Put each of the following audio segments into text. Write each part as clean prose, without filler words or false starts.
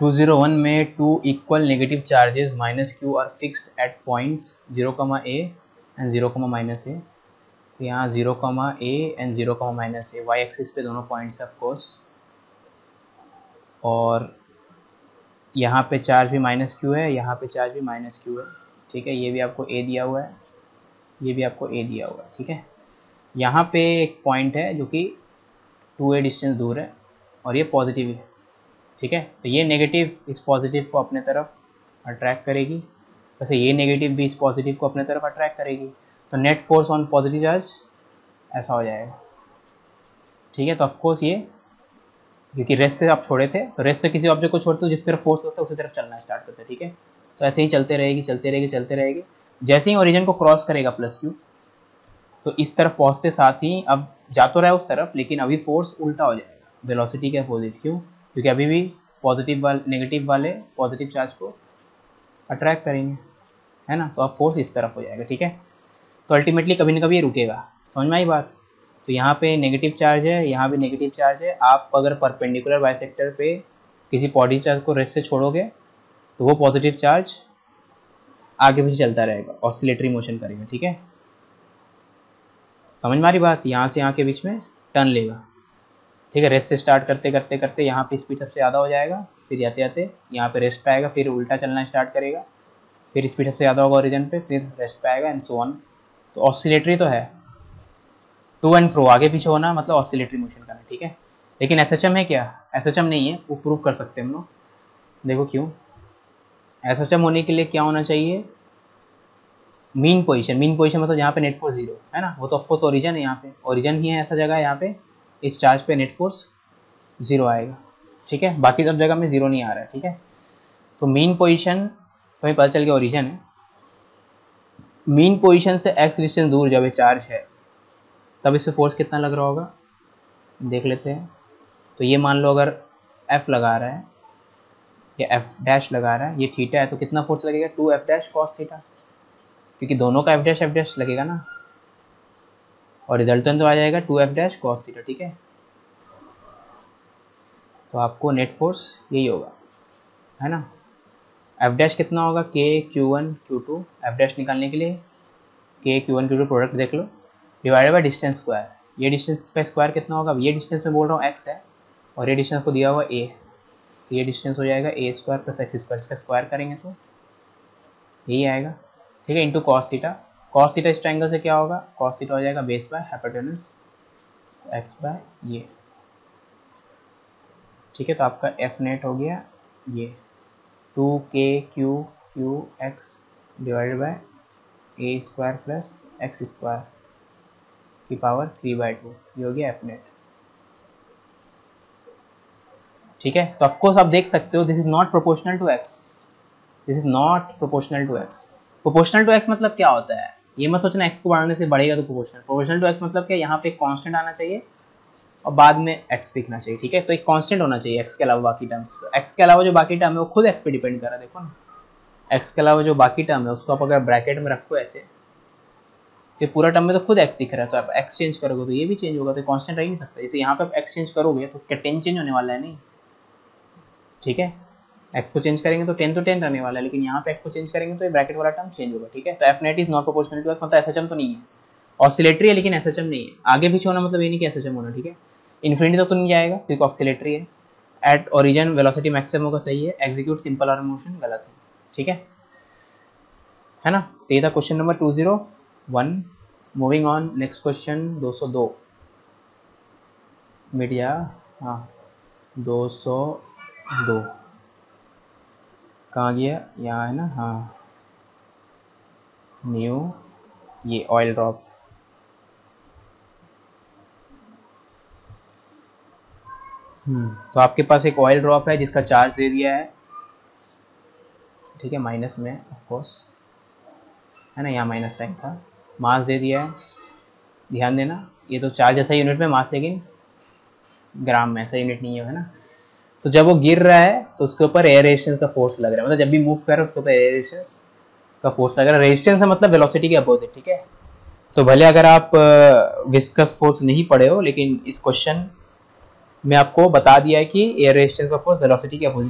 201 में 2 equal negative charges minus q are fixed at points 0, a and 0, -a। तो यहाँ 0, a and 0, -a y axis पे दोनों points है ऑफकोर्स, और यहाँ पे चार्ज भी -q है, यहाँ पे चार्ज भी -q है, ठीक है। ये भी आपको a दिया हुआ है, ये भी आपको a दिया हुआ है, ठीक है। यहाँ पे एक पॉइंट है जो कि 2a डिस्टेंस दूर है और ये पॉजिटिव है, ठीक है। तो ये नेगेटिव इस पॉजिटिव को अपने तरफ अट्रैक्ट करेगी, वैसे ये नेगेटिव भी इस पॉजिटिव को अपने तरफ अट्रैक्ट करेगी। तो net force on positive charge ऐसा हो जाएगा, ठीक है। तो ऑफकोर्स ये क्योंकि रेस्ट से आप छोड़े थे, तो रेस्ट से किसी ऑब्जेक्ट को छोड़ते हो जिस तरफ फोर्स होता है उसी तरफ चलना स्टार्ट करते हैं, ठीक है। तो ऐसे ही चलते रहेगी चलते रहेगी चलते रहेगी। जैसे ही ओरिजिन को क्रॉस करेगा +q, तो इस तरफ पहुँचते साथ ही अब जा तो रहा है उस तरफ, लेकिन अभी फोर्स उल्टा हो जाएगा वेलोसिटी के अपोजिट। क्यों? क्योंकि अभी भी नेगेटिव वाले पॉजिटिव चार्ज को अट्रैक्ट करेंगे, है ना। तो अब फोर्स इस तरफ हो जाएगा, ठीक है। तो अल्टीमेटली कभी ना कभी ये रुकेगा, समझ में आई बात। तो यहाँ पे नेगेटिव चार्ज है, यहाँ भी नेगेटिव चार्ज है। आप अगर परपेंडिकुलर बाइसेक्टर पे किसी पॉजिटिव चार्ज को रेस्ट से छोड़ोगे तो वो पॉजिटिव चार्ज आगे पीछे चलता रहेगा, ऑसिलेटरी मोशन करेगा, ठीक है। समझ में आ रही बात। यहाँ से यहाँ के बीच में टर्न लेगा, ठीक है। रेस्ट से स्टार्ट करते करते करते यहाँ पे स्पीड सबसे ज़्यादा हो जाएगा, फिर जाते जाते यहाँ पे रेस्ट पे आएगा, फिर उल्टा चलना स्टार्ट करेगा, फिर स्पीड सबसे ज़्यादा होगा ओरिजिन पे, फिर रेस्ट पे आएगा एंड सो ऑन। तो ऑसिलेटरी तो है, टू एंड फ्रो आगे पीछे होना मतलब ऑसिलेटरी मोशन करना, ठीक है। लेकिन एसएचएम है क्या? एसएचएम नहीं है, वो प्रूव कर सकते हैं हम लोग। देखो क्यों। एसएचएम होने के लिए क्या होना चाहिए? Mean position. मीन पोजीशन मतलब यहाँ पे नेट फोर्स 0 है ना, वो तो ऑफकोर्स ओरिजिन है, यहाँ पे ओरिजिन ही है ऐसा जगह, यहाँ पे इस चार्ज पे नेट फोर्स 0 आएगा, ठीक है। बाकी सब जगह में 0 नहीं आ रहा है, ठीक है। तो मीन पोजीशन तो हमें पता चल गया ओरिजिन है। मीन पोजीशन से x डिस्टेंस दूर जब ये चार्ज है तब इससे फोर्स कितना लग रहा होगा देख लेते हैं। तो ये मान लो अगर f लगा रहा है या f' लगा रहा है, ये थीटा है, तो कितना फोर्स लगेगा? 2f' cos थीटा, क्योंकि दोनों का f' लगेगा ना, और रिजल्टेंट तो आ जाएगा 2f' cos थीटा, ठीक है। तो आपको नेट फोर्स यही होगा, है ना। f' कितना होगा? k q1 q2, f' निकालने के लिए k q1 q2 प्रोडक्ट देख लो, डिवाइडेड बाय डिस्टेंस स्क्वायर। ये डिस्टेंस का स्क्वायर कितना होगा? ये डिस्टेंस में बोल रहा हूँ x है, और ये डिस्टेंस को दिया हुआ a, तो ये डिस्टेंस हो जाएगा a² + x²। इसका स्क्वायर करेंगे तो यही आएगा, ठीक है, into cos theta. Cos theta इस ट्रायंगल से क्या होगा? कॉस थीटा हो जाएगा base by hypotenuse x by ये, ठीक है। तो आपका एफ नेट हो गया ये 2kqx divided by a² + x² की पावर 3/2, ये हो गया एफ नेट, ठीक है। तो ऑफकोर्स आप देख सकते हो this is not proportional to x, this is not proportional to x। Proportional to x मतलब क्या होता है? ये मत सोचना x को बढ़ाने से बढ़ेगा तो प्रोपोर्शनल। प्रोपोर्शनल टू x मतलब क्या? यहाँ पे एक कांस्टेंट आना चाहिए और बाद में x दिखना चाहिए, ठीक है। तो एक कांस्टेंट होना चाहिए x के अलावा बाकी टर्म्स। तो x के अलावा जो बाकी टर्म है वो खुद x पे डिपेंड कर रहा है, देखो ना। x के अलावा जो बाकी टर्म है उसको आप अगर ब्रैकेट में रखो ऐसे, तो पूरा टर्म में तो खुद x दिख रहा है, तो आप x चेंज करोगे तो ये भी चेंज होगा, तो कांस्टेंट रह ही नहीं सकता। जैसे यहाँ पे आप x चेंज करोगे तो क्या 10 चेंज होने वाला है? नहीं, ठीक है। x को चेंज करेंगे तो 10 रहने वाला है, लेकिन यहाँ पे x को चेंज करेंगे तो ये ब्रैकेट वाला टर्म चेंज होगा, ठीक है। तो F net is not proportional to x मतलब एसएचएम तो नहीं है, ऑसिलेटरी है लेकिन एसएचएम नहीं है। आगे पीछे होना मतलब ये नहीं कि एसएचएम होना, ठीक है। इन्फिनिटी तक तो नहीं जाएगा क्योंकि ऑसिलेटरी है। एट ओरिजिन वेलोसिटी मैक्सिमम होगा, सही है। एग्जीक्यूट सिंपल आर्म मोशन गलत है, ठीक है ना। तो ये था question number 201। Moving on, next question 202 मिट गया, हाँ 202 कहाँ गया? यहाँ है ना, हाँ न्यू, ये ऑयल ड्रॉप। तो आपके पास एक ऑयल ड्रॉप है जिसका चार्ज दे दिया है, ठीक है, माइनस में ऑफकोर्स, है ना, यहाँ माइनस साइन था। मास दे दिया है, ध्यान देना ये तो चार्ज ऐसा यूनिट में, मास लेकिन ग्राम में, ऐसा यूनिट नहीं है ना। तो जब वो गिर रहा है तो उसके ऊपर एयर रेजिस्टेंस का फोर्स लग रहा है, मतलब जब भी मूव कर रहा है उसके ऊपर एयर रेजिस्टेंस का फोर्स लग रहा है। रेजिस्टेंस है मतलब वेलोसिटी के अपोजिट, ठीक है। तो भले अगर आप विस्कस फोर्स नहीं पढ़े हो, लेकिन इस क्वेश्चन में आपको बता दिया है कि एयर रेजिस्टेंस का फोर्स वेलोसिटी के अपोजिट लगता है,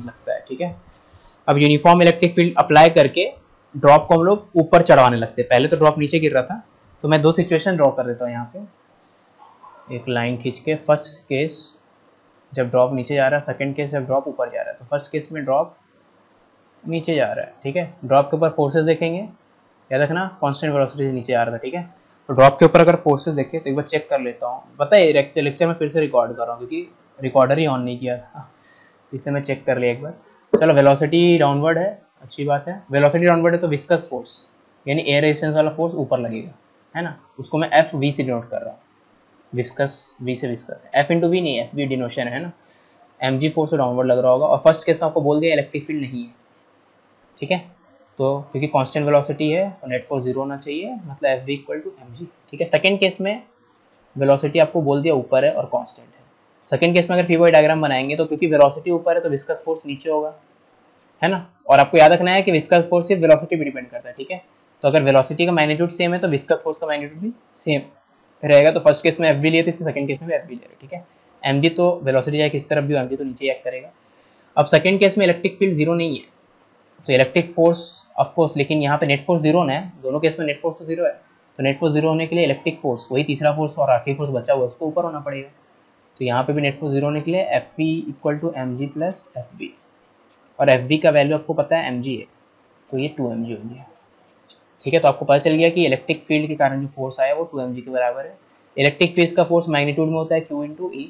ठीक है। अब यूनिफॉर्म इलेक्ट्रिक फील्ड अप्लाई करके ड्रॉप को हम लोग ऊपर चढ़वाने लगते हैं। पहले तो ड्रॉप नीचे गिर रहा था, तो मैं दो सिचुएशन ड्रॉ कर देता हूँ यहाँ पे, एक लाइन खींच के। फर्स्ट केस जब ड्रॉप नीचे जा रहा है, सेकंड केस जब ड्रॉप ऊपर जा रहा है। तो फर्स्ट केस में ड्रॉप नीचे जा रहा है, ठीक है। ड्रॉप के ऊपर फोर्सेस देखेंगे, याद रखना कांस्टेंट वेलोसिटी से नीचे आ रहा था, ठीक है। तो ड्रॉप के ऊपर अगर फोर्सेस देखे तो एक बार चेक कर लेता हूँ। पता है लेक्चर में फिर से रिकॉर्ड कर रहा हूँ क्योंकि रिकॉर्डर ही ऑन नहीं किया था, इसलिए मैं चेक कर लिया एक बार। चलो वेलोसिटी डाउनवर्ड है, अच्छी बात है। वेलोसिटी डाउनवर्ड है तो विस्कस फोर्स यानी एयर रेजिस्टेंस वाला फोर्स ऊपर लगेगा, है ना। उसको मैं एफ वी से डिनोट कर रहा हूँ, विस्कस वी से विस्कस, एफ इंटू वी नहीं, एफ वी डिनोशन है ना। एम जी फोर्स डाउनवर्ड लग रहा होगा। और फर्स्ट केस में आपको बोल दिया इलेक्ट्रिक फील्ड नहीं है, ठीक है। तो क्योंकि कांस्टेंट वेलोसिटी है तो नेट फोर्स जीरो होना चाहिए, मतलब F V equal to M G, ठीक है। सेकेंड केस में वेलोसिटी आपको बोल दिया ऊपर है और कांस्टेंट है। सेकेंड केस में अगर फीवर डायग्राम बनाएंगे तो क्योंकि वेलोसिटी ऊपर है तो विस्कस फोर्स नीचे होगा, है ना। और आपको याद रखना है कि विस्कस फोर्स सिर्फ वेलोसिटी पे डिपेंड करता है, ठीक है। तो अगर वेलोसिटी का मैग्नीट्यूड सेम है तो विस्कस फोर्स का मैग्नीट्यूड भी सेम रहेगा। तो फर्स्ट केस में एफ बी लिए थे, सेकंड केस में भी एफ बी ले रहे, ठीक है। एम जी तो वेलोसिटी जाए किस तरफ भी, एम जी तो नीचे एक्ट करेगा। अब सेकंड केस में इलेक्ट्रिक फील्ड जीरो नहीं है तो इलेक्ट्रिक फोर्स ऑफकोर्स, लेकिन यहाँ पे नेट फोर्स जीरो है, दोनों केस में नेट फोर्स तो जीरो है। तो नेट फोर्स जीरो होने के लिए इलेक्ट्रिक फोर्स, वही तीसरा फोर्स और आखिरी फोर्स बचा हुआ है, उसको ऊपर होना पड़ेगा। तो यहाँ पे भी नेट फोर्स जीरो होने के लिए F V equal to M G plus F B, और एफ बी का वैल्यू आपको पता है एम जी है, तो ये 2 mg हो गया, ठीक है। तो आपको पता चल गया कि इलेक्ट्रिक फील्ड के कारण जो फोर्स आया वो 2 mg के बराबर है। इलेक्ट्रिक फील्ड का फोर्स मैग्नीट्यूड में होता है Q इंटू ई,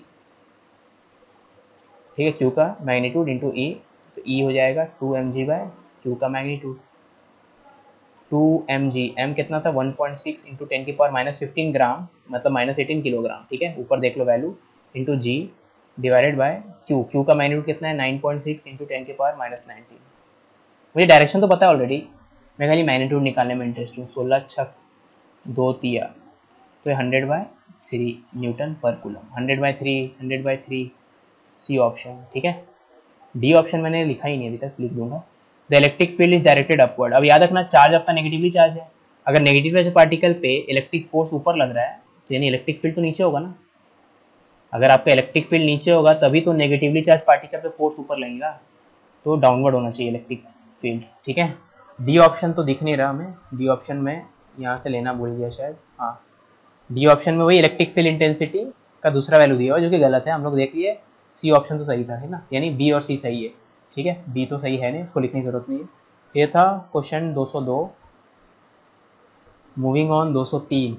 ठीक है। Q का मैग्नीट्यूड इंटू ई, तो ई हो जाएगा 2 mg बाय Q का मैग्नीट्यूड। 2 mg, m कितना था 1.6 इंटू 10 की पावर माइनस 15 ग्राम, मतलब माइनस 18 किलोग्राम, ठीक है। ऊपर देख लो value, into G divided by Q का मैग्नीट्यूड कितना है 9.6 इंटू 10 की पावर माइनस 19। मुझे डायरेक्शन तो पता है ऑलरेडी, मैं खाली मैग्नीट्यूड निकालने में इंटरेस्ट हूँ। 16 छक 2 तिया, तो 100/3 न्यूटन पर कूलम। 100/3 सी ऑप्शन, ठीक है। डी ऑप्शन मैंने लिखा ही नहीं अभी तक, लिख दूंगा। The electric field is directed upward. अब याद रखना चार्ज आपका नेगेटिवली चार्ज है, अगर नेगेटिव चार्ज पार्टिकल पे इलेक्ट्रिक फोर्स ऊपर लग रहा है तो यानी इलेक्ट्रिक फील्ड तो नीचे होगा ना। अगर आपका इलेक्ट्रिक फील्ड नीचे होगा तभी तो नेगेटिवली चार्ज पार्टिकल पे फोर्स ऊपर लगेगा, तो डाउनवर्ड होना चाहिए इलेक्ट्रिक फील्ड, ठीक है। डी ऑप्शन तो दिख नहीं रहा हमें, डी ऑप्शन में यहाँ से लेना भूल गया शायद, हाँ। डी ऑप्शन में वही इलेक्ट्रिक फील्ड इंटेंसिटी का दूसरा वैल्यू दिया हुआ जो कि गलत है, हम लोग देख लिए। सी ऑप्शन तो सही था, है ना, यानी बी और सी सही है, ठीक है। बी तो सही है नहीं, उसको लिखने की जरूरत नहीं है। ये था क्वेश्चन 202। Moving on 203।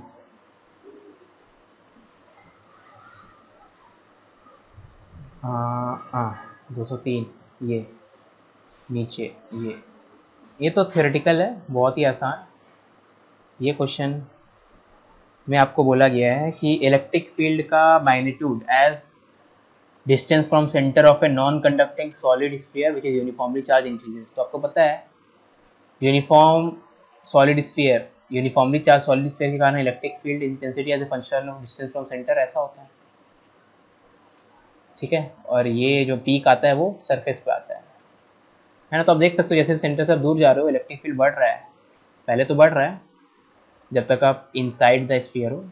हाँ 203, ये नीचे ये तो थ्योरेटिकल है, बहुत ही आसान। ये क्वेश्चन में आपको बोला गया है कि इलेक्ट्रिक फील्ड का magnitude as distance from centre of a non conducting solid sphere which is uniformly charge increases. तो आपको पता है uniform solid sphere, uniformly charge solid sphere के कारण electric field intensity as a function of distance from centre ऐसा होता है, ठीक है। और ये जो पीक आता है वो सरफेस पे आता है ना। तो आप देख सकते हो जैसे सेंटर से आप दूर जा रहे हो इलेक्ट्रिक फील्ड बढ़ रहा है, पहले तो बढ़ रहा है जब तक आप इनसाइड द स्फीयर हो,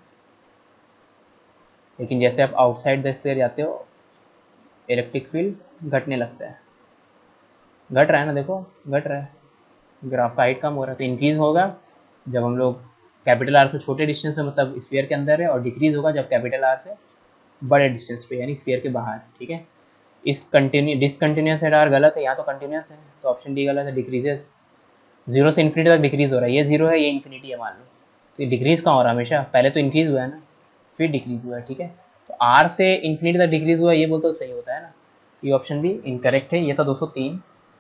लेकिन जैसे आप आउटसाइड द स्फीयर जाते हो इलेक्ट्रिक फील्ड घटने लगता है। घट रहा है ना, देखो घट रहा है, ग्राफ का हाइट कम हो रहा है। तो इंक्रीज होगा जब हम लोग कैपिटल आर से छोटे डिस्टेंस में, मतलब स्फीयर के अंदर है, और डिक्रीज होगा जब कैपिटल आर से बड़े डिस्टेंस पे यानी स्फीयर के बाहर, ठीक है। इस डिसकंटिन्यूस एट आर गलत है, यहाँ तो कंटिन्यूस है, तो ऑप्शन डी गलत है। डिक्रीजेस, जीरो से इन्फिनिटी तक डिक्रीज हो रहा है, ये जीरो है ये इन्फिनिटी है मान लो, तो ये डिक्रीज कहाँ हो रहा है हमेशा, पहले तो इंक्रीज हुआ है ना फिर डिक्रीज हुआ है, ठीक है। तो आर से इन्फिनिटी तक डिक्रीज हुआ है ये बोलते तो सही होता है ना। ये ऑप्शन भी इनकरेक्ट है। ये था 203,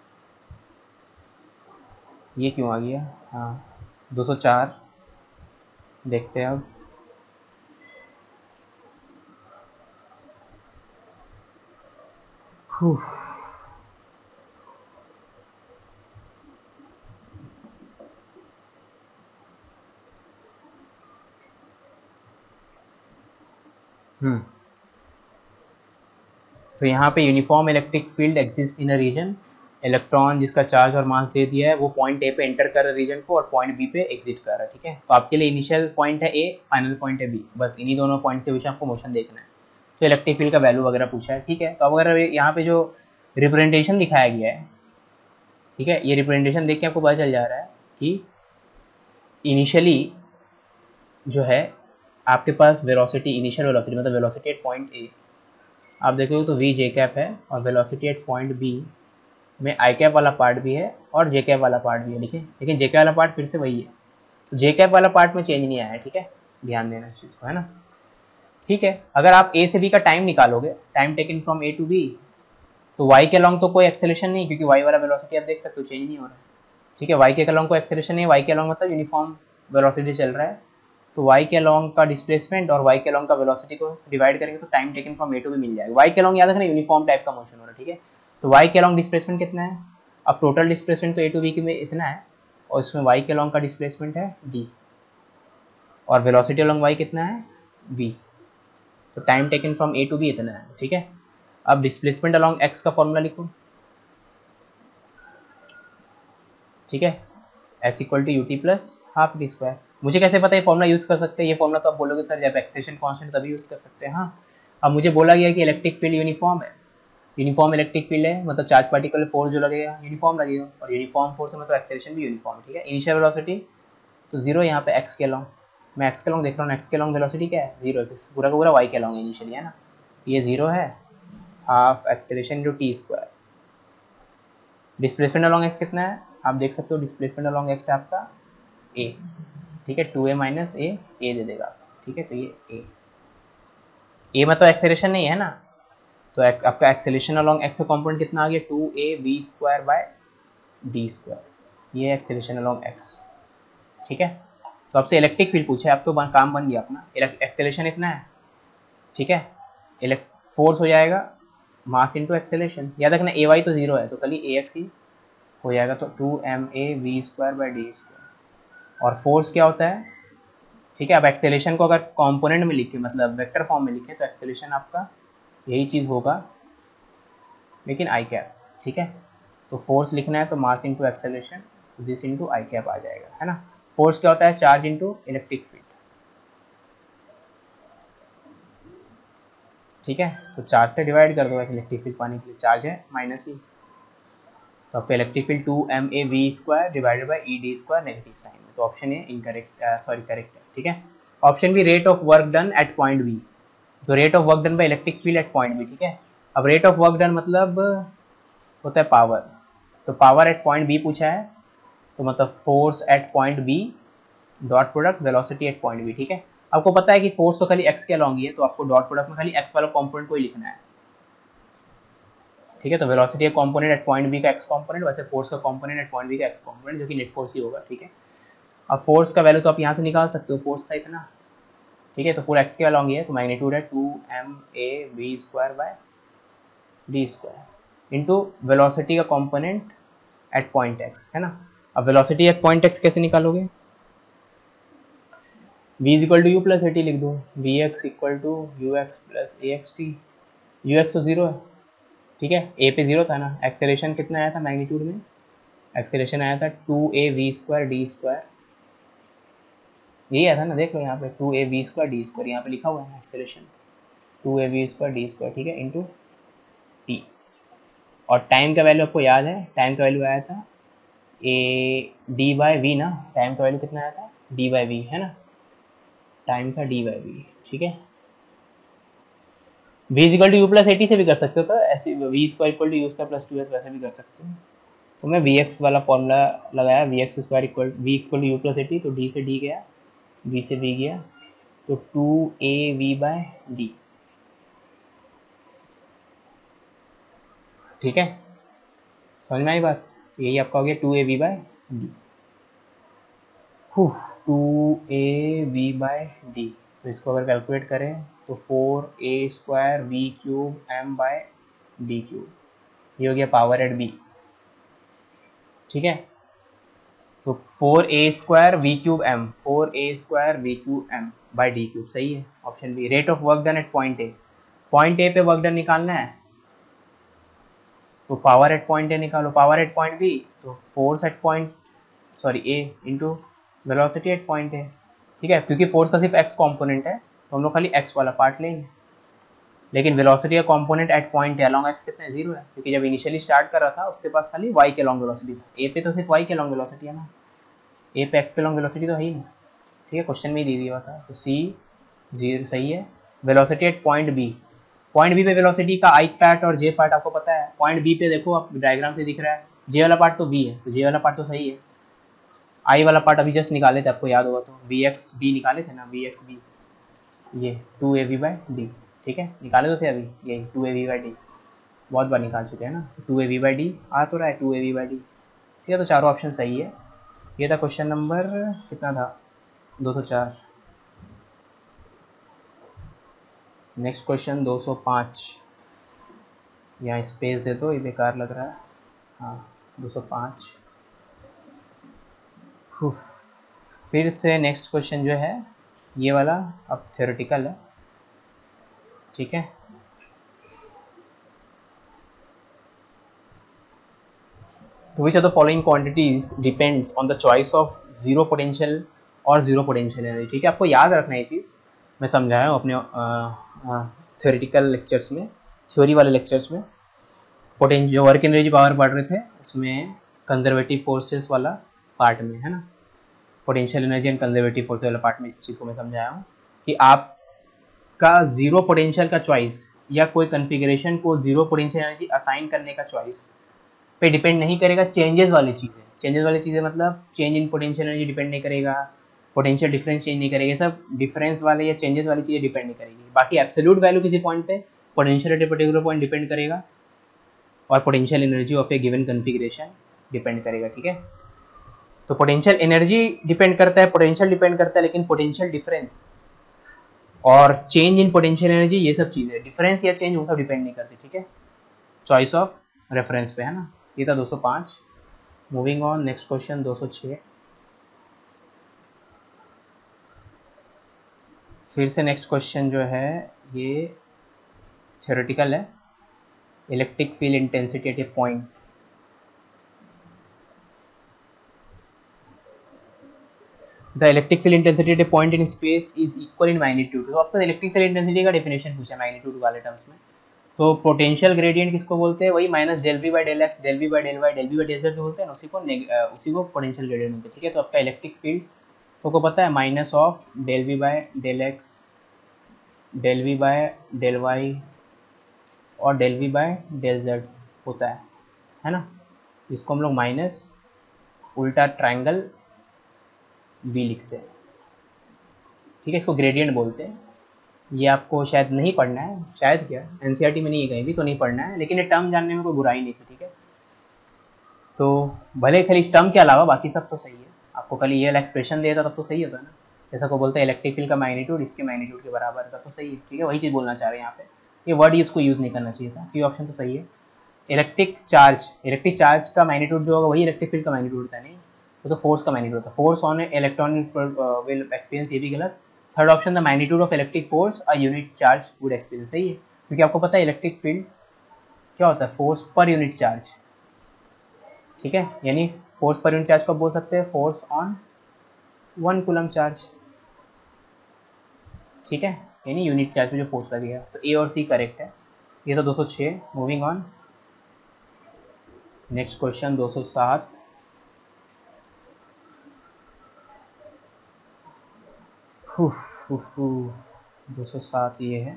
ये क्यों आ गया, हाँ 204 देखते हैं अब। तो यहाँ पे uniform electric field exist in a region, electron जिसका चार्ज और मास दे दिया है वो पॉइंट ए पे एंटर कर रहा है रीजन को और पॉइंट बी पे एग्जिट कर रहा है, ठीक है। तो आपके लिए इनिशियल पॉइंट है ए, फाइनल पॉइंट है बी, बस इन्हीं दोनों पॉइंट के बीच आपको मोशन देखना है। तो इलेक्ट्रिक फील्ड का वैल्यू वगैरह पूछा है, ठीक है। तो अब अगर यहाँ पे जो रिप्रेजेंटेशन दिखाया गया है ठीक है, ये रिप्रेजेंटेशन देख के आपको पता चल जा रहा है कि इनिशियली जो है आपके पास वेलोसिटी, इनिशियल वेलोसिटी मतलब वेलोसिटी एट पॉइंट ए आप देखोगे तो वी जे कैप है, और वेलोसिटी एट पॉइंट बी में आई कैप वाला पार्ट भी है और जे कैप वाला पार्ट भी है, ठीक है, लेकिन जे कैप वाला पार्ट फिर से वही है, तो जे कैप वाला पार्ट में चेंज नहीं आया है, ठीक है, ध्यान देना इस चीज़ को, है ना। ठीक है, अगर आप ए से बी का टाइम निकालोगे, time taken from A to B, तो वाई के अलॉन्ग तो कोई एक्सेलेरेशन नहीं, क्योंकि वाई वाला वेलोसिटी आप देख सकते हो चेंज नहीं हो रहा है, ठीक है, वाई के अलॉन्ग कोई एक्सेलेरेशन नहीं, वाई के अलॉन्ग मतलब यूनिफॉर्म वेलोसिटी चल रहा है, तो वाई के अलॉन्ग का डिस्प्लेसमेंट और वाई के अलॉन्ग का वेलोसिटी को डिवाइड करेंगे तो time taken from A to B मिल जाएगा। वाई के अलॉन्ग याद रखना यूनिफॉर्म टाइप का मोशन हो रहा है, ठीक है, तो वाई के अलॉन्ग डिस्प्लेसमेंट कितना है, अब टोटल डिस्प्लेसमेंट तो ए टू बी के में इतना है, और इसमें वाई के अलॉन्ग का डिस्प्लेसमेंट है डी, और वेलोसिटी अलॉन्ग वाई कितना है v, तो time taken from A to B इतना है, ठीक है। अब डिस्प्लेसमेंट अलॉन्ग x का फॉर्मूला लिखो, ठीक है, s equal to U T plus half D square. मुझे कैसे पता है फॉर्मूला यूज कर सकते हैं, ये फॉर्मूला तो आप बोलोगे सर जब एक्सेशन कांस्टेंट तभी यूज कर सकते हैं, हाँ। अब मुझे बोला गया कि इलेक्ट्रिक फील्ड यूनिफॉर्म है, यूनिफॉर्म इलेक्ट्रिक फील्ड है मतलब चार्ज पार्टिकल फोर्स जो लगेगा यूनिफॉर्म लगेगा, और यूनिफॉर्म फोर्स मतलब एक्सेलरेशन भी यूनिफॉर्म है, ठीक है। इनिशियल वेलोसिटी तो जीरो यहाँ पे x के अलॉन्ग, मैं x के अलॉन्ग देख रहा हूँ, x के अलॉन्ग वेलोसिटी क्या है जीरो, पूरा का पूरा y के अलॉन्ग इनिशियली, है ना, ये जीरो है, half acceleration into T square. Displacement along x कितना है आप देख सकते हो, डिस्प्लेसमेंट अलॉन्ग x है आपका a, ठीक है, 2a माइनस a दे देगा, ठीक है, तो ये a मतलब एक्सेलरेशन नहीं है ना, तो आपका एक्सेलरेशन अलॉन्ग x का कंपोनेंट कितना आ गया 2a v square by D square, ये एक्सेलरेशन अलॉन्ग x, ठीक है। तो आपसे इलेक्ट्रिक फील्ड पूछा है, अब तो काम बन गया अपना, एक्सेलरेशन इतना है, ठीक है, फोर्स हो जाएगा मास इंटू एक्सेलरेशन, याद रखना ए वाई तो जीरो है तो कल ए एक्स ही हो जाएगा, तो 2ma v square by D square, और फोर्स क्या होता है, ठीक है। अब एक्सेलरेशन को अगर कंपोनेंट में लिखे मतलब वेक्टर फॉर्म में लिखे तो एक्सेलरेशन आपका यही चीज़ होगा लेकिन आई कैप, ठीक है, तो फोर्स लिखना है तो मास इंटू एक्सेलरेशन, तो दिस इंटू आई कैप आ जाएगा, है ना। फोर्स क्या होता है चार्ज इंटू इलेक्ट्रिक फील्ड, ठीक है, तो चार्ज से डिवाइड कर दो, इलेक्ट्रिक फील्ड पाने के लिए चार्ज है माइनस ही, तो आपका electric field 2ma v square divided by E D square negative sign में, तो option A incorrect, sorry correct है, ठीक है। Option B rate of work done at point B, तो rate of work done by electric field at point B, ठीक है। अब rate of work done मतलब होता है पावर, तो पावर एट पॉइंट बी पूछा है, तो मतलब force at point B dot product velocity at point B, ठीक है। आपको पता है कि फोर्स तो खाली x के अलॉन्ग ही है, तो आपको डॉट प्रोडक्ट में खाली x वाला कंपोनेंट को ही लिखना है, ठीक है, तो वेलोसिटी का कंपोनेंट एट पॉइंट बी का x कंपोनेंट, वैसे फोर्स का कंपोनेंट एट पॉइंट बी का x कंपोनेंट जो कि नेट फोर्स ही होगा, ठीक है। अब फोर्स का वैल्यू तो आप यहाँ से निकाल सकते हो, फोर्स था इतना, ठीक है, तो पूरा x के अलॉन्ग ही है, तो मैग्नीट्यूड है 2ma v square by D square into velocity का कंपोनेंट एट पॉइंट x, है ना। अब वेलोसिटी एट पॉइंट x कैसे निकालोगे, v is equal to U plus A T लिख दो, V X equal to U X plus A X T, U X तो zero है, ठीक है, ए पे जीरो था ना, एक्सेलरेशन कितना आया था मैग्नीट्यूड में, एक्सेलरेशन आया था 2a v square D square, यही आया था ना, देख लो यहाँ पे 2a v square D square, यहाँ पे लिखा हुआ है acceleration 2a v square D square, ठीक है, इंटू टी, और टाइम का वैल्यू आपको याद है, टाइम का वैल्यू आया था ए डी बाई वी ना, टाइम का वैल्यू कितना आया था डी बाई वी, है ना, टाइम था डी बाई वी, ठीक है। v equal to U plus A T से भी कर सकते हो, तो ऐसे V square equal to U square plus 2s वैसे भी कर सकते हो, तो मैं वी एक्स वाला फॉर्मूला लगाया, V X square equal V equal to U plus A T, तो डी से डी गया, वी से वी गया, तो 2a v बाय डी, ठीक है, समझ में आई बात, यही आपका हो गया 2a v by D, 2a v by D, तो इसको अगर कैलकुलेट करें तो 4a square V cube M by D cube, ये हो गया पावर एट बी, ठीक है, तो 4a square V cube M, 4a square V cube M by D cube, सही है option B. Rate of work done at point A, point A पे work done निकालना है, तो पावर एट पॉइंट ए निकालो, पावर एट पॉइंट बी तो force at point sorry A into velocity at point A, ठीक है, क्योंकि force का सिर्फ x कंपोनेंट है तो हम लोग खाली x वाला पार्ट लेंगे, लेकिन वेलोसिटी का component at point A along X कितना है, 0 है, क्योंकि जब इनिशियली स्टार्ट कर रहा था उसके पास खाली वाई के लॉन्ग वेलोसिटी था। ए पे तो सिर्फ वाई के लॉन्ग वेलोसिटी है ना, ए पे एक्स के लॉन्ग वेलोसिटी तो है ही नहीं। ठीक है, क्वेश्चन में ही दी हुई था, तो सी 0 सही है। Velocity at point B, point B पे वेलोसिटी का आई पार्ट और जे पार्ट आपको पता है। पॉइंट बी पे देखो आप डायग्राम से दिख रहा है, जे वाला पार्ट तो बी है, तो जे वाला पार्ट तो सही है। आई वाला पार्ट अभी जस्ट निकाले थे, आपको याद होगा तो बी एक्स बी निकाले थे ना, बी एक्स बी, ये 2ab/d। ठीक है, निकाले तो थे अभी, यही 2ab/d, बहुत बार निकाल चुके हैं ना। 2ab/d आ तो रहा है, 2ab/d। ठीक है, तो चारों ऑप्शन सही है। ये था क्वेश्चन नंबर कितना था, 204। नेक्स्ट क्वेश्चन 205, यहाँ स्पेस दे दो, ये बेकार लग रहा है। हाँ 205। फिर से नेक्स्ट क्वेश्चन जो है ये वाला अब थ्योरेटिकल है। ठीक है, तो which of the following quantities depends on the choice of zero potential और जीरो पोटेंशियल एनर्जी। ठीक है, आपको याद रखना है ये चीज़, मैं समझाया हूँ अपने थ्योरेटिकल लेक्चर्स में, थ्योरी वाले लेक्चर्स में। जो वर्क एनर्जी पावर पढ़ रहे थे उसमें कंजर्वेटिव फोर्सेस वाला पार्ट में है ना, potential energy and conservative forces वाला पार्ट में इस चीज़ को मैं समझाया हूँ कि आपका जीरो पोटेंशियल का चॉइस या कोई कन्फिग्रेशन को जीरो पोटेंशियल एनर्जी असाइन करने का चॉइस पे डिपेंड नहीं करेगा चेंजेस वाली चीज़ें। चेंजेस वाली चीज़ें मतलब change in potential energy depend नहीं करेगा, पोटेंशियल डिफरेंस चेंज नहीं करेगा, सब डिफरेंस वाले या चेंजेस वाली चीज़ें डिपेंड नहीं करेगी। बाकी एब्सोल्यूट वैल्यू किसी पॉइंट पे potential at a particular point depend करेगा और potential energy of a given configuration depend करेगा। ठीक है, तो पोटेंशियल एनर्जी डिपेंड करता है, पोटेंशियल डिपेंड करता है, लेकिन पोटेंशियल डिफरेंस और चेंज इन पोटेंशियल एनर्जी ये सब चीज़ें, डिफरेंस या चेंज वो सब डिपेंड नहीं करती। ठीक है, चॉइस ऑफ रेफरेंस पे है ना। ये था 205। Moving on, next question 206। फिर से नेक्स्ट क्वेश्चन जो है ये थ्योरेटिकल है। Electric field intensity at a point, the electric field intensity at a point in space is equal in magnitude. तो आपको इलेक्ट्रिक फील्ड इंटेंसिटी का डेफिनेशन पूछा मैग्नीट्यूड वाले टर्म्स में, तो पोटेंशियल ग्रेडियंट किसको बोलते हैं, वही minus del V by del X, del V by del Y, del V by del Z जो बोलते हैं ना, उसी को पोटेंशियल ग्रेडियंट बोलते हैं। ठीक है, तो आपका इलेक्ट्रिक फील्ड तो को पता है minus of del V by del X, del V by del Y और del V by del Z होता है ना। इसको हम लोग माइनस उल्टा ट्रायंगल बी लिखते हैं। ठीक है, इसको ग्रेडियंट बोलते हैं। ये आपको शायद नहीं पढ़ना है, शायद क्या एनसीईआरटी में नहीं है, कहीं भी तो नहीं पढ़ना है, लेकिन ये टर्म जानने में कोई बुराई नहीं थी। ठीक है, तो भले खाली इस टर्म के अलावा बाकी सब तो सही है। आपको कल ये एक्सप्रेशन दिया था तब तो सही होता ना, जैसा को बोलते हैं इलेक्ट्रिक फील्ड का मैग्नीट्यूड इसके मैग्नीट्यूड के बराबर है, तो सही है। ठीक है, वही चीज़ बोलना चाह रहे हैं यहाँ पे, ये वर्ड इसको यूज़ नहीं करना चाहिए था, तो ये ऑप्शन तो सही है। इलेक्ट्रिक चार्ज का मैग्नीट्यूड जो होगा वही इलेक्ट्रिक फील्ड का मैग्नीट्यूड होता है, नहीं वो तो फोर्स का मैग्नीट्यूड होता है। Force on electron will experience, ये भी गलत। Third option the magnitude of electric force a unit charge would experience, सही है, क्योंकि आपको पता है इलेक्ट्रिक फील्ड क्या होता है, फोर्स पर यूनिट चार्ज। ठीक है, यानी फोर्स पर यूनिट चार्ज को बोल सकते हैं फोर्स ऑन 1 कूलम चार्ज। ठीक है, यानी यूनिट चार्ज पे जो फोर्स लगेगा, तो ए और सी करेक्ट है। ये तो 206। Moving on, next question 207। हु 207 ये है।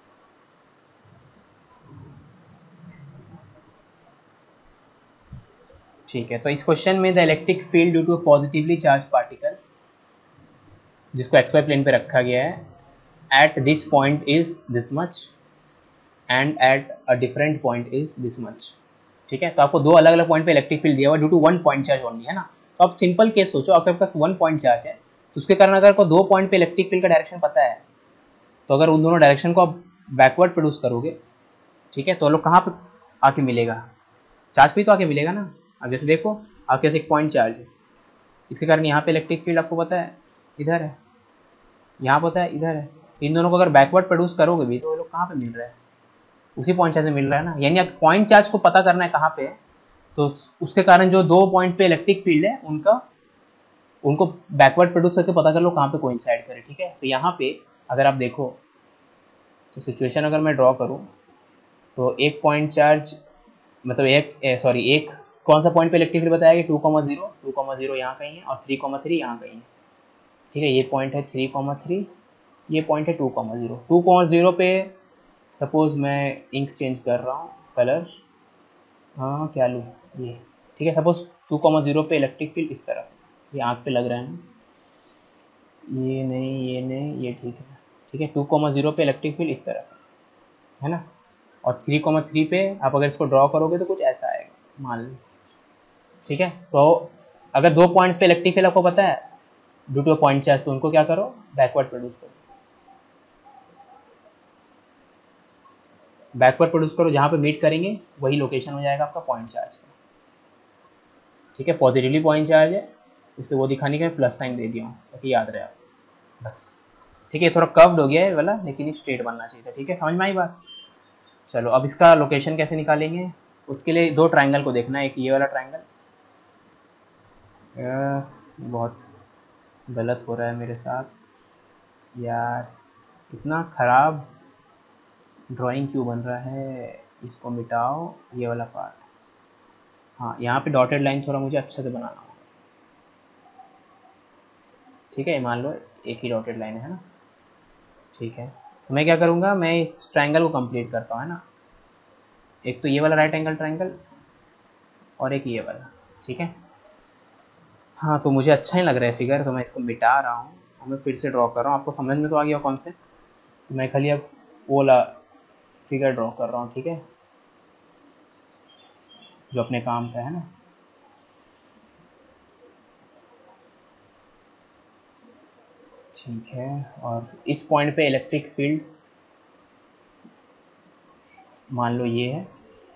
ठीक है, तो इस क्वेश्चन में the electric field due to a positively charge particle, जिसको एक्सवाई प्लेन पे रखा गया है, at this point is this much and at a different point is this much. ठीक है, तो आपको दो अलग अलग पॉइंट पे इलेक्ट्रिक फील्ड दिया हुआ due to one point charge only, है ना। तो आप सिंपल केस सोचो, आपके पास 1 पॉइंट चार्ज है, तो उसके कारण अगर को 2 पॉइंट पे इलेक्ट्रिक फील्ड का डायरेक्शन पता है, तो अगर उन दोनों डायरेक्शन को आप बैकवर्ड प्रोड्यूस करोगे, ठीक है, तो लोग कहाँ पे आके मिलेगा, चार्ज पे तो आके मिलेगा ना। अब जैसे देखो आपके पास एक पॉइंट चार्ज है, इसके कारण यहाँ पे इलेक्ट्रिक फील्ड आपको पता है इधर है, यहाँ पता है इधर है, तो इन दोनों को अगर बैकवर्ड प्रोड्यूस करोगे भी तो वो लोग कहाँ पे मिल रहा है, उसी पॉइंट चार्ज में मिल रहा है ना। यानी पॉइंट चार्ज को पता करना है कहाँ पे, तो उसके कारण जो 2 पॉइंट्स पे इलेक्ट्रिक फील्ड है उनको बैकवर्ड प्रोड्यूस करके पता कर लो कहाँ पे कोइंसाइड करे। ठीक है, तो यहाँ पे अगर आप देखो तो सिचुएशन अगर मैं ड्रॉ करूँ तो एक पॉइंट चार्ज मतलब एक कौन सा पॉइंट पे इलेक्ट्रिक फील्ड बताया कि 2,0 यहाँ कहीं है और 3,3 यहाँ कहीं है। ठीक है, ये पॉइंट है 3,3, ये पॉइंट है 2,0। 2,0 पे सपोज मैं इंक चेंज कर रहा हूँ कलर, हाँ क्या लूँ ये, ठीक है। सपोज 2,0 पे इलेक्ट्रिक फील्ड इस तरफ, ये आँख पे लग रहा है ना, ये नहीं ये ठीक है। ठीक है, 2,0 पे इलेक्ट्रिक फील्ड इस तरफ है ना, और 3,3 पे आप अगर इसको ड्रॉ करोगे तो कुछ ऐसा आएगा मान लो। ठीक है, तो अगर 2 पॉइंट्स पे इलेक्ट्रिक फील्ड आपको पता है ड्यू टू पॉइंट चार्ज, तो उनको क्या करो, बैकवर्ड प्रोड्यूस करो। बैकवर्ड प्रोड्यूस करो, जहाँ पे मीट करेंगे वही लोकेशन हो जाएगा आपका पॉइंट चार्ज का। ठीक है, पॉजिटिवली पॉइंट चार्ज है, इससे वो दिखाने का प्लस साइन दे दिया हूँ ताकि याद रहे आप बस। ठीक है, थोड़ा कर्व्ड हो गया है वाला, लेकिन ये स्ट्रेट बनना चाहिए था। ठीक है, समझ में आई बात। चलो अब इसका लोकेशन कैसे निकालेंगे, उसके लिए 2 ट्राइंगल को देखना है। एक ये वाला ट्राइंगल, बहुत गलत हो रहा है मेरे साथ यार, इतना ख़राब ड्राइंग क्यों बन रहा है, इसको मिटाओ ये वाला पार्ट। हाँ, यहाँ पे डॉटेड लाइन थोड़ा मुझे अच्छे से बनाना होगा। ठीक है, मान लो एक ही डॉटेड लाइन है ना। ठीक है, तो मैं क्या करूँगा, मैं इस ट्राइंगल को कंप्लीट करता हूँ है ना। एक तो ये वाला राइट एंगल ट्राइंगल और एक ये वाला। ठीक है, हाँ तो मुझे अच्छा ही लग रहा है फिगर, तो मैं इसको मिटा रहा हूँ और मैं फिर से ड्रॉ कर रहा हूँ। आपको समझ में तो आ गया कौन से, तो मैं खाली अब वो वाला फिगर ड्रॉ कर रहा हूँ। ठीक है, जो अपने काम का है ना। ठीक है, और इस पॉइंट पे इलेक्ट्रिक फील्ड मान लो ये है,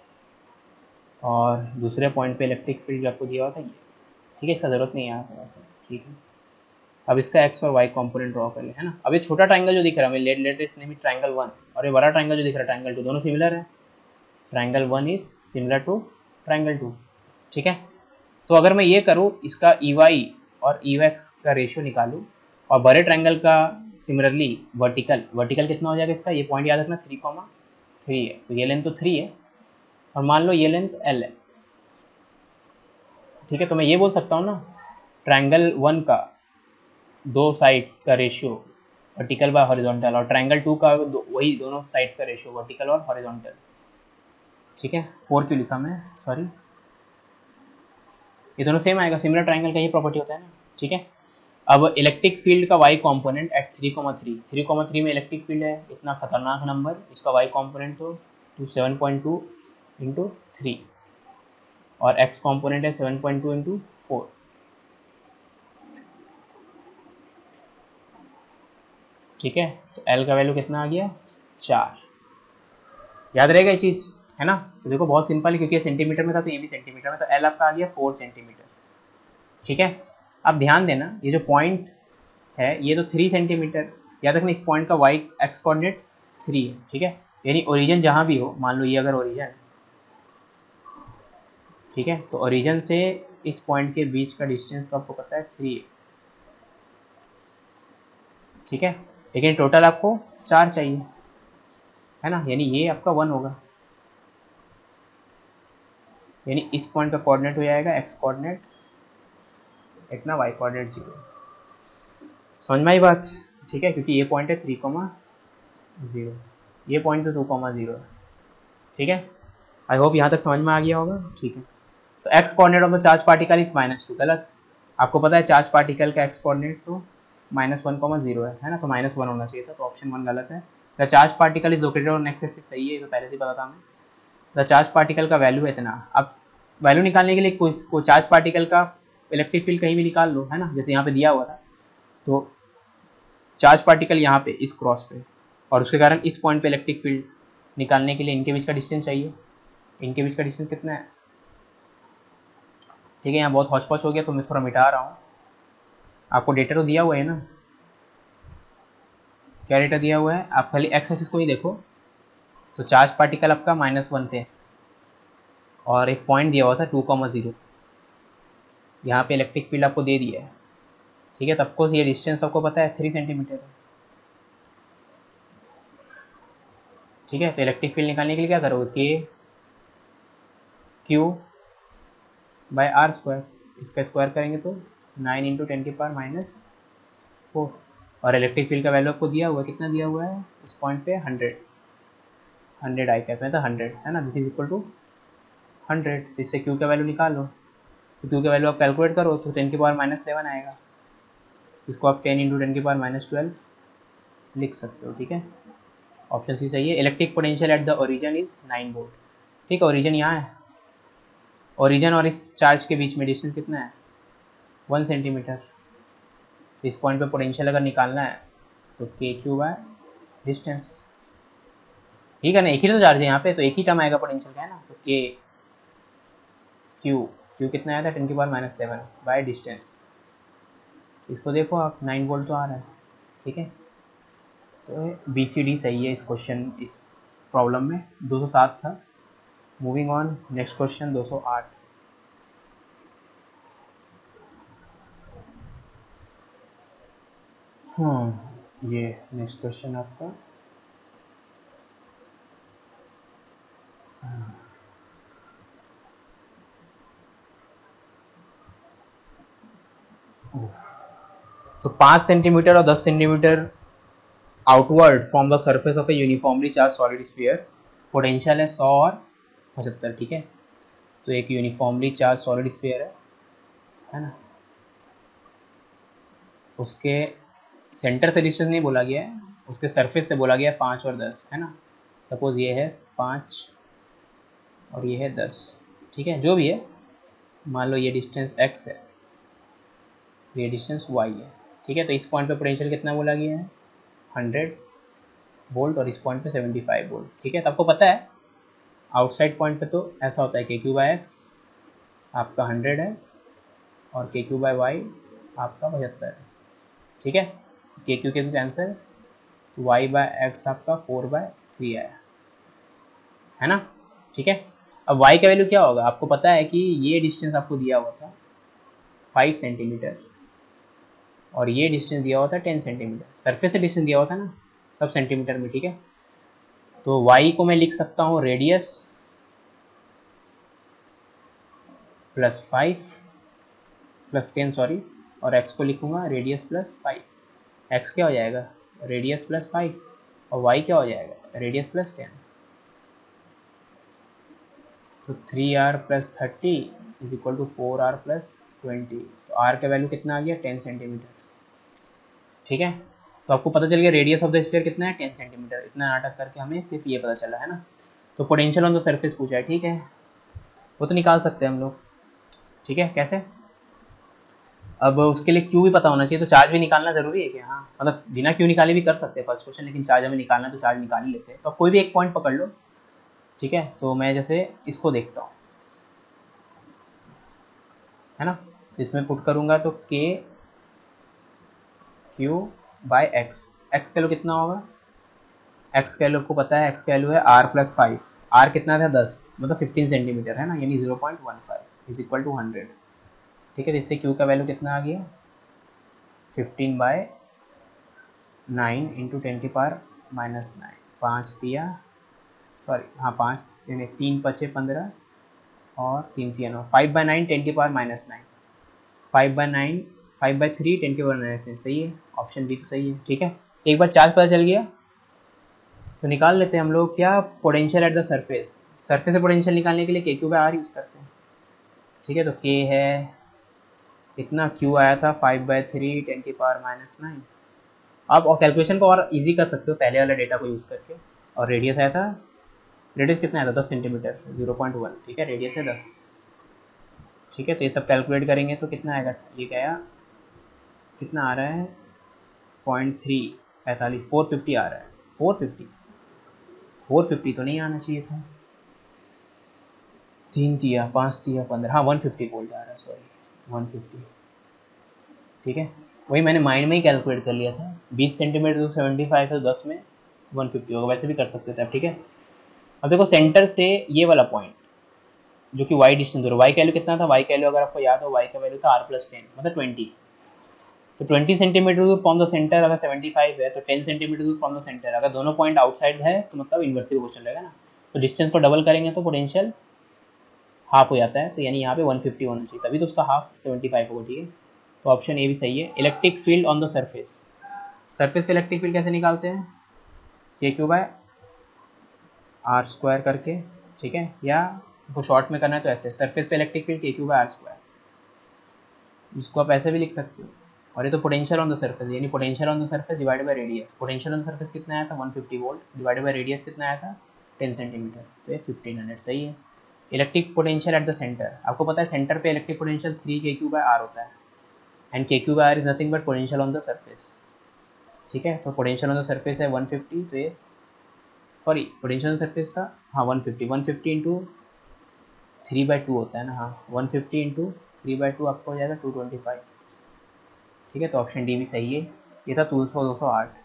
और दूसरे पॉइंट पे इलेक्ट्रिक फील्ड जो आपको दिया हुआ था ये। ठीक है, इसका ज़रूरत नहीं है यहाँ पर वैसे। ठीक है, अब इसका एक्स और वाई कंपोनेंट ड्रॉ कर ले है ना। अब ये छोटा ट्राइंगल जो दिख रहा है, लेट नेम ट्राइंगल 1, और ये बड़ा ट्राइंगल जो दिख रहा है ट्राइंगल 2, दोनों सिमिलर है। Triangle 1 is similar to triangle 2। ठीक है, तो अगर मैं ये करूँ, इसका ई वाई और ई एक्स का रेशियो निकालूँ, और बड़े ट्राइंगल का सिमिलरली वर्टिकल कितना हो जाएगा इसका, ये पॉइंट याद रखना 3,3 है, तो ये लेंथ तो 3 है, और मान लो ये लेंथ L है। ठीक है, तो मैं ये बोल सकता हूँ ना, ट्राइंगल 1 का 2 साइड्स का रेशियो वर्टिकल बाय हॉरिजॉन्टल, और ट्राइंगल 2 का वही दोनों साइड्स का रेशियो वर्टिकल और हॉरिजॉन्टल। ठीक है, 4 क्यों लिखा मैं, सॉरी, ये दोनों सेम आएगा, सिमिलर ट्राइंगल का ये प्रॉपर्टी होता है ना। ठीक है, अब इलेक्ट्रिक फील्ड का वाई कंपोनेंट एट 3,3 में इलेक्ट्रिक फील्ड है, इतना खतरनाक नंबर, इसका वाई कंपोनेंट तो 7.2 इंटू 3, और एक्स कंपोनेंट है 7.2 इंटू 4। ठीक है, तो L का वैल्यू कितना आ गया, 4। याद रहेगा ये चीज़ है ना। तो देखो बहुत सिंपल है, क्योंकि ये सेंटीमीटर में था तो ये भी सेंटीमीटर में, तो L आपका आ गया 4 सेंटीमीटर। ठीक है, अब ध्यान देना, ये जो पॉइंट है ये तो 3 सेंटीमीटर, याद रखना इस पॉइंट का वाई एक्स कोऑर्डिनेट 3 है। ठीक है, यानी ओरिजिन जहाँ भी हो, मान लो ये अगर ओरिजिन, ठीक है, तो ओरिजिन से इस पॉइंट के बीच का डिस्टेंस तो आपको पता है 3 है। ठीक है, लेकिन टोटल आपको 4 चाहिए है ना, यानी ये आपका 1 होगा, यानी इस पॉइंट का कोऑर्डिनेट हो जाएगा एक्स कोऑर्डिनेट इतना, वाई कोऑर्डिनेट 0। समझ में आई बात। ठीक है, क्योंकि ये पॉइंट है 3,0, ये पॉइंट तो 2,0 है। ठीक है, आई होप यहाँ तक समझ में आ गया होगा। ठीक है, तो x coordinate of the charge particle is -2, गलत। आपको पता है चार्ज पार्टिकल का एक्स कोऑर्डिनेट तो -1,0 है ना, तो -1 होना चाहिए था, तो ऑप्शन 1 गलत है। The charge particle is located on x axis, सही है, तो पहले से पता था हमें। द चार्ज पार्टिकल का वैल्यू है इतना। अब वैल्यू निकालने के लिए कोई चार्ज पार्टिकल का इलेक्ट्रिक फील्ड कहीं भी निकाल लो है ना, जैसे यहाँ पे दिया हुआ था, तो चार्ज पार्टिकल यहाँ पे इस क्रॉस पे, और उसके कारण इस पॉइंट पे इलेक्ट्रिक फील्ड निकालने के लिए इनके बीच का डिस्टेंस चाहिए। इनके बीच का डिस्टेंस कितना है। ठीक है, यहाँ बहुत हौच पौच हो गया तो मैं थोड़ा मिटा रहा हूँ। आपको डेटा तो दिया हुआ है ना, क्या डेटा दिया हुआ है, आप खाली एक्स एक्सिस को ही देखो, तो चार्ज पार्टिकल आपका -1 पे, और एक पॉइंट दिया हुआ था 2,0, यहाँ पे इलेक्ट्रिक फील्ड आपको दे दिया है। ठीक है, तब को ये डिस्टेंस आपको पता है 3 सेंटीमीटर है। ठीक है। तो इलेक्ट्रिक फील्ड निकालने के लिए क्या करोगे, k q by r square, इसका स्क्वायर करेंगे तो 9 इंटू 10⁻⁴। और इलेक्ट्रिक फील्ड का वैल्यू आपको दिया हुआ है, कितना दिया हुआ है इस पॉइंट पे, 100 आई कैप में तो 100 है ना, दिस इज इक्वल टू 100। तो इससे क्यू का वैल्यू निकालो, तो क्यू का वैल्यू आप कैलकुलेट करो तो 10⁻⁻11 आएगा। इसको आप 10 इंटू 10⁻12 लिख सकते हो, ठीक है। ऑप्शन सी सही है। Electric potential at the origin is 9 volt, ठीक है। ओरिजिन यहाँ है, ओरिजिन और इस चार्ज के बीच में डिस्टेंस कितना है, 1 सेंटीमीटर। तो इस पॉइंट पे पोटेंशियल अगर निकालना है तो के क्यू बाय डिस्टेंस, ठीक है ना। एक ही तो चार्ज है यहाँ पे, तो एक ही टर्म आएगा पोटेंशियल का, है ना। तो के क्यू कितना आया था, 10⁻⁻11 बाय डिस्टेंस। तो इसको देखो आप, 9 वोल्ट तो आ रहा है, ठीक है। तो बी सी डी सही है इस क्वेश्चन, इस प्रॉब्लम में। 207 था। Moving on, next question 208। ये नेक्स्ट क्वेश्चन आपका तो 5 सेंटीमीटर और 10 centimetre outward from the surface of a uniformly charge solid sphere, potential है 100 और 75, ठीक है। तो एक यूनिफॉर्मली चार्ज सॉलिड स्फीयर है ना, उसके सेंटर से डिस्टेंस नहीं बोला गया है, उसके सरफेस से बोला गया है 5 और 10, है ना। सपोज ये है 5 और ये है 10, ठीक है। जो भी है, मान लो ये डिस्टेंस x है, ये डिस्टेंस y है, ठीक है। तो इस पॉइंट पे पोटेंशियल कितना बोला गया है, 100 वोल्ट, और इस पॉइंट पे 75 वोल्ट, ठीक है। तो आपको पता है आउटसाइड पॉइंट पे तो ऐसा होता है, के क्यू बाय एक्स आपका 100 है और के क्यू बाय वाई आपका 75 है, ठीक है। K q cancel, y by x आपका 4/3 आया, है ना, ठीक है। अब y का वैल्यू क्या होगा, आपको पता है कि ये डिस्टेंस आपको दिया हुआ था 5 सेंटीमीटर और ये डिस्टेंस दिया हुआ था 10 सेंटीमीटर, सरफेस से डिस्टेंस दिया हुआ था ना, सब सेंटीमीटर में, ठीक है। तो y को मैं लिख सकता हूँ रेडियस प्लस 5 प्लस 10 सॉरी, और x को लिखूंगा रेडियस प्लस 5। x क्या हो जाएगा, रेडियस प्लस 5, और y क्या हो जाएगा, रेडियस प्लस 10। तो 3r plus 30 is equal to 4r plus 20। तो r का वैल्यू कितना आ गया, 10 सेंटीमीटर, ठीक है। तो आपको पता चल गया रेडियस ऑफ द स्फीयर कितना है, 10 सेंटीमीटर। इतना नाटक करके हमें सिर्फ ये पता चला, है ना। तो पोटेंशियल ऑन द सरफेस पूछा है, ठीक है, वो तो निकाल सकते हैं हम लोग, ठीक है। कैसे, अब उसके लिए क्यू भी पता होना चाहिए, तो चार्ज भी निकालना जरूरी है क्या, हाँ, मतलब बिना क्यू निकाले भी कर सकते हैं फर्स्ट क्वेश्चन, लेकिन चार्ज हमें निकालना है तो चार्ज निकाल ही लेते हैं। तो कोई भी एक पॉइंट पकड़ लो, ठीक है। तो मैं जैसे इसको देखता हूँ, है ना, तो इसमें पुट करूंगा तो k q by x, x का वैल्यू कितना होगा, एक्स का वैल्यू आपको पता है, एक्स का वैल्यू है r प्लस 5, r कितना था 10, मतलब 15 सेंटीमीटर, है ना, यानी 0.15 इज इक्वल टू 100, ठीक है। तो इससे क्यू का वैल्यू कितना आ गया, 15/9 इंटू 10⁻⁹, 5 दिया, सॉरी हाँ 5 3 5 15 और 3 3 5/9 10⁻⁹, 5/9 5/3 10⁻⁹, सही है, ऑप्शन डी तो सही है, ठीक है। एक बार चार्ज पता चल गया तो निकाल लेते हैं हम लोग क्या, potential at the surface. Surface से पोटेंशियल निकालने के लिए के क्यू बाय आर यूज करते हैं, ठीक है। तो के है इतना, क्यू आया था 5/3 10⁻⁹। आप और कैलकुलेशन को और इजी कर सकते हो पहले वाले डेटा को यूज़ करके। और रेडियस आया था, रेडियस कितना आया था 10 सेंटीमीटर, 0.1, ठीक है, रेडियस है 10, ठीक है। तो ये सब कैलकुलेट करेंगे तो कितना आएगा, ये क्या कितना आ रहा है 0.345, 450 आ रहा है, 450 तो नहीं आना चाहिए था, 3 दिया 5 दिया 15, हाँ 150 वोल्ट आ रहा है, सॉरी 150, ठीक है। वही मैंने माइंड में ही कैलकुलेट कर लिया था, 20 सेंटीमीटर तो 75 है, 10 में 150 होगा, वैसे भी कर सकते थे आप, ठीक है। अब देखो सेंटर से ये वाला पॉइंट जो कि y डिस्टेंस दूर, y का वैल्यू कितना था, y का वैल्यू अगर आपको याद हो, y का वैल्यू था r प्लस 10 मतलब 20, तो 20 सेंटीमीटर दूर फ्रॉम द सेंटर अगर 75 है तो 10 सेंटीमीटर दूर फ्रॉम द सेंटर, अगर दोनों पॉइंट आउटसाइड है तो मतलब इन्वर्सली प्रोपोर्शनल रहेगा ना। तो डिस्टेंस को डबल करेंगे तो पोटेंशियल हाफ हो जाता है, तो यानी यहाँ पे 150 होना चाहिए, तभी तो उसका हाफ 75 होगा, ठीक है। तो ऑप्शन ए भी सही है। Electric field on the surface, surface पे इलेक्ट्रिक फील्ड कैसे निकालते हैं, के क्यू बाय आर स्क्वायर करके, ठीक है, या वो शॉर्ट में करना है तो ऐसे, सरफेस पे electric field k q by r square, इसको आप ऐसे भी लिख सकते हो। और ये तो पोटेंशियल ऑन द सरफेस, यानी potential on the surface divided by radius, potential on the surface कितना आया था 150 वोल्ट, डिवाइडेड बाय रेडियस कितना आया था 10 सेंटीमीटर, तो ये 1500 सही है। Electric potential at the centre, आपको पता है सेंटर पे इलेक्ट्रिक पोटेंशियल 3 के क्यू बाय आर होता है, and k q by r is nothing but potential on the surface, ठीक है। तो पोटेंशियल ऑन द सरफेस है 150, तो ये sorry potential on the surface था हाँ 150 इंटू 3/2 होता है ना, हाँ 150 इंटू 3/2 आपको हो जाएगा 225, ठीक है। तो ऑप्शन डी भी सही है, ये था 200 208।